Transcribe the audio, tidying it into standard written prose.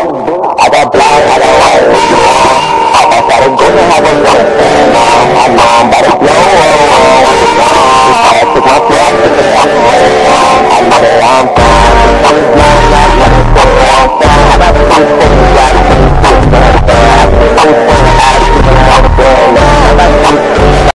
I got black, I got white. I'm outside of good, I have a light.